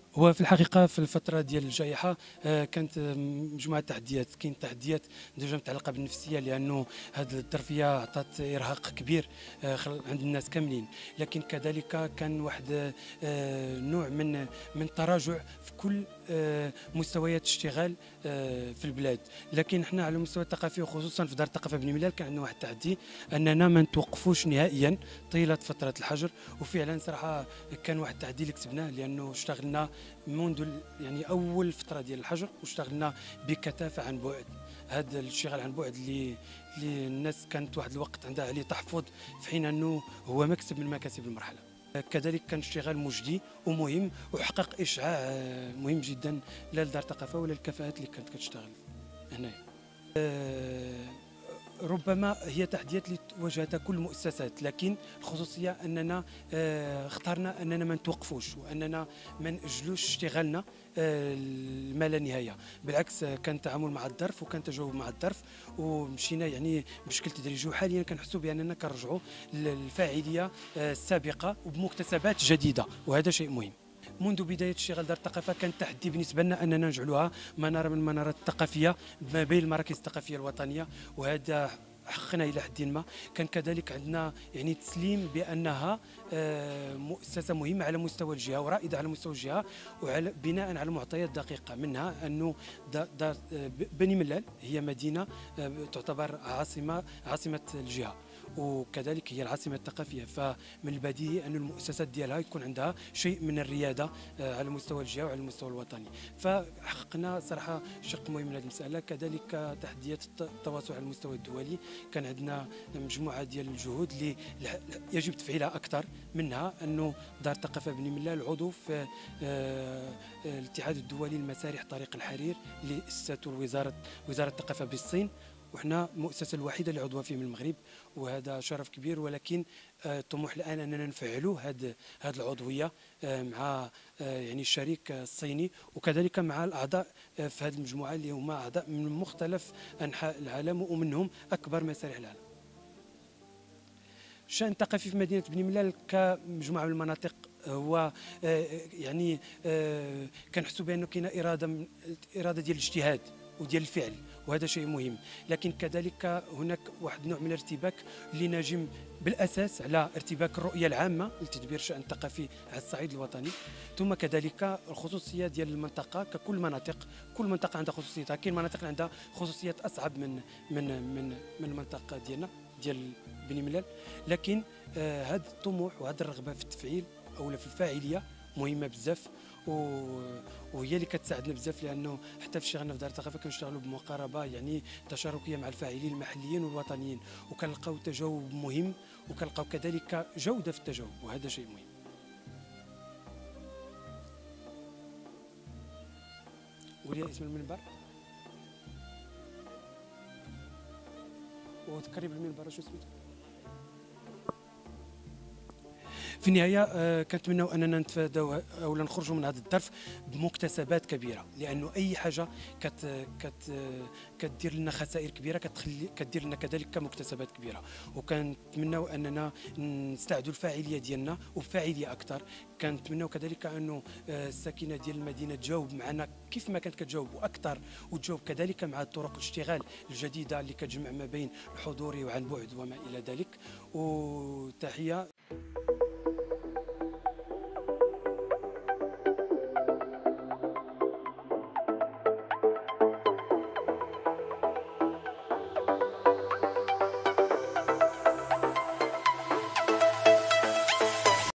هو في الحقيقة في الفترة ديال الجائحة كانت مجموعة تحديات، كاين تحديات ديجا متعلقة بالنفسية لأنه هذه الظرفية عطات إرهاق كبير عند الناس كاملين، لكن كذلك كان واحد نوع من التراجع في كل مستويات الاشتغال في البلاد، لكن احنا على المستوى الثقافي وخصوصا في دار الثقافة بني ملال كان عندنا واحد التحدي أننا ما نتوقفوش نهائيا طيلة فترة الحجر، وفعلا صراحة كان واحد التحدي اللي كسبناه لأنه اشتغلنا منذ يعني اول فتره ديال الحجر واشتغلنا بكثافه عن بعد. هذا الاشتغال عن بعد اللي الناس كانت واحد الوقت عندها عليه تحفظ، في حين انه هو مكسب من مكاسب المرحله. كذلك كان اشتغال مجدي ومهم وحقق اشعاع مهم جدا لا لدار الثقافه ولا الكفاءات اللي كانت كتشتغل هنايا. ربما هي تحديات اللي واجهتها كل المؤسسات، لكن الخصوصيه اننا اخترنا اننا ما نتوقفوش واننا ما ناجلوش اشتغالنا ما لا نهايه، بالعكس كان التعامل مع الظرف وكان تجاوب مع الظرف ومشينا يعني بشكل تدريجي، وحاليا كنحسوا باننا كنرجعوا للفاعليه السابقه وبمكتسبات جديده، وهذا شيء مهم. منذ بداية اشتغال دار الثقافة كان تحدي بالنسبة لنا أننا نجعلها منارة من المنارات الثقافية ما بين المراكز الثقافية الوطنية، وهذا حققنا الى حد ما. كان كذلك عندنا يعني تسليم بانها مؤسسه مهمه على مستوى الجهه ورائده على مستوى الجهه، وعلى بناء على معطيات دقيقه، منها انه دار بني ملال هي مدينه تعتبر عاصمه الجهه، وكذلك هي العاصمه الثقافيه، فمن البديهي ان المؤسسات ديالها يكون عندها شيء من الرياده على مستوى الجهه وعلى المستوى الوطني، فحققنا صراحه شق مهم من هذه المساله. كذلك تحديات التواصل على المستوى الدولي، كان عندنا مجموعه ديال الجهود اللي يجب تفعيلها اكثر، منها انه دار الثقافه بني ملال عضو في الاتحاد الدولي لمسارح طريق الحرير اللي اسسته وزاره الثقافه بالصين، وحنا المؤسسه الوحيده اللي عضوه فيه من المغرب، وهذا شرف كبير. ولكن الطموح الان اننا نفعلوا هذه العضويه مع يعني الشريك الصيني، وكذلك مع الاعضاء في هذه المجموعه اللي هما اعضاء من مختلف انحاء العالم ومنهم اكبر مسارح العالم. الشأن الثقافي في مدينة بني ملال كمجموعة من المناطق هو يعني كنحسوا بأنه كاينة إرادة ديال الاجتهاد وديال الفعل، وهذا شيء مهم، لكن كذلك هناك واحد النوع من الارتباك اللي ناجم بالاساس على ارتباك الرؤيه العامه لتدبير الشان الثقافي على الصعيد الوطني، ثم كذلك الخصوصيه ديال المنطقه ككل مناطق، كل منطقه عندها خصوصيتها، كاين مناطق اللي عندها خصوصيات اصعب من المنطقه ديالنا ديال بني ملال، لكن هذا الطموح وهذه الرغبه في التفعيل او في الفاعليه مهمه بزاف، وهي اللي كتساعدنا بزاف، لانه حتى في شغلنا في دار الثقافه كنشتغلوا بمقاربه يعني تشاركيه مع الفاعلين المحليين والوطنيين، وكنلقاو تجاوب مهم، وكنلقاو كذلك جوده في التجاوب، وهذا شيء مهم. قولي اسم المنبر وذكري بالمنبر شو سميتو. في النهايه كنتمناو اننا نتفاداو او نخرجوا من هذا الظرف بمكتسبات كبيره، لانه اي حاجه كدير لنا خسائر كبيره كدير لنا كذلك مكتسبات كبيره، وكنتمناو اننا نستعدوا الفاعليه ديالنا وبفاعليه اكثر. كنتمناو كذلك انه الساكنه ديال المدينه تجاوب معنا كيف ما كانت كتجاوب واكثر، وتجاوب كذلك مع طرق الاشتغال الجديده اللي كتجمع ما بين الحضوري وعن بعد وما الى ذلك. وتحيه.